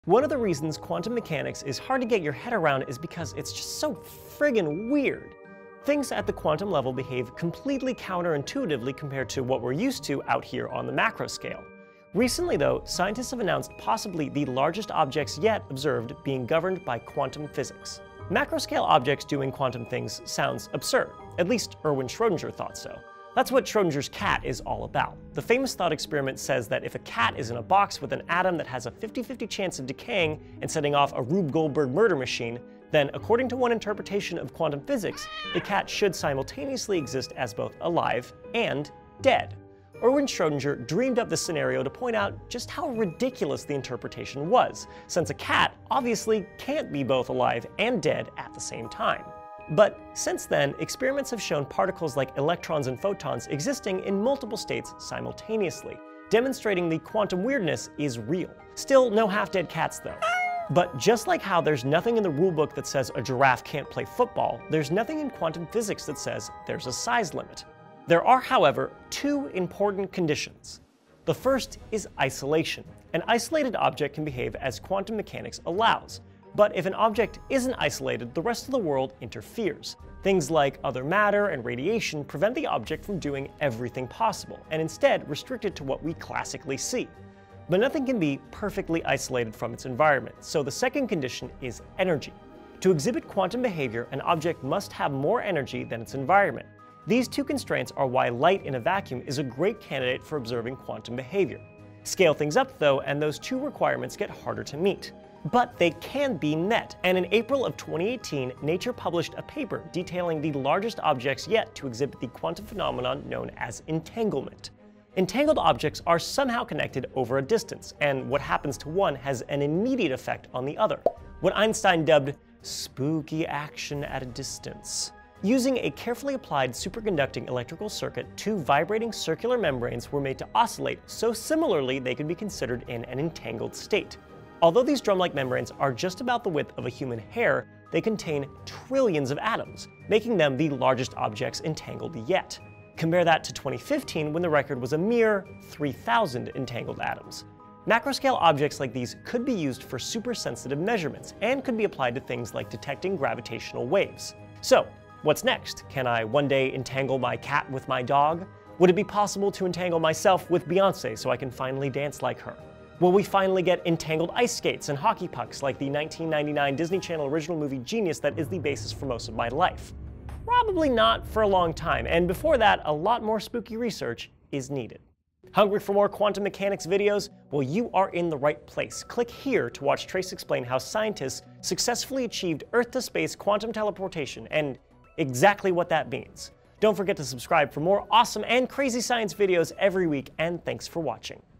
One of the reasons quantum mechanics is hard to get your head around is because it's just so friggin' weird. Things at the quantum level behave completely counterintuitively compared to what we're used to out here on the macro scale. Recently though, scientists have announced possibly the largest objects yet observed being governed by quantum physics. Macro-scale objects doing quantum things sounds absurd. At least Erwin Schrödinger thought so. That's what Schrödinger's cat is all about. The famous thought experiment says that if a cat is in a box with an atom that has a 50-50 chance of decaying and setting off a Rube Goldberg murder machine, then according to one interpretation of quantum physics, the cat should simultaneously exist as both alive and dead. Erwin Schrödinger dreamed up this scenario to point out just how ridiculous the interpretation was, since a cat obviously can't be both alive and dead at the same time. But since then, experiments have shown particles like electrons and photons existing in multiple states simultaneously, demonstrating the quantum weirdness is real. Still no half-dead cats though. But just like how there's nothing in the rulebook that says a giraffe can't play football, there's nothing in quantum physics that says there's a size limit. There are, however, two important conditions. The first is isolation. An isolated object can behave as quantum mechanics allows. But if an object isn't isolated, the rest of the world interferes. Things like other matter and radiation prevent the object from doing everything possible, and instead restrict it to what we classically see. But nothing can be perfectly isolated from its environment, so the second condition is energy. To exhibit quantum behavior, an object must have more energy than its environment. These two constraints are why light in a vacuum is a great candidate for observing quantum behavior. Scale things up though, and those two requirements get harder to meet. But they can be met, and in April of 2018, Nature published a paper detailing the largest objects yet to exhibit the quantum phenomenon known as entanglement. Entangled objects are somehow connected over a distance, and what happens to one has an immediate effect on the other, what Einstein dubbed spooky action at a distance. Using a carefully applied superconducting electrical circuit, two vibrating circular membranes were made to oscillate so similarly they could be considered in an entangled state. Although these drum-like membranes are just about the width of a human hair, they contain trillions of atoms, making them the largest objects entangled yet. Compare that to 2015, when the record was a mere 3,000 entangled atoms. Macroscale objects like these could be used for super-sensitive measurements, and could be applied to things like detecting gravitational waves. So, what's next? Can I one day entangle my cat with my dog? Would it be possible to entangle myself with Beyoncé so I can finally dance like her? Will we finally get entangled ice skates and hockey pucks like the 1999 Disney Channel original movie Genius that is the basis for most of my life? Probably not for a long time, and before that, a lot more spooky research is needed. Hungry for more quantum mechanics videos? Well, you are in the right place. Click here to watch Trace explain how scientists successfully achieved Earth-to-space quantum teleportation and exactly what that means. Don't forget to subscribe for more awesome and crazy science videos every week, and thanks for watching.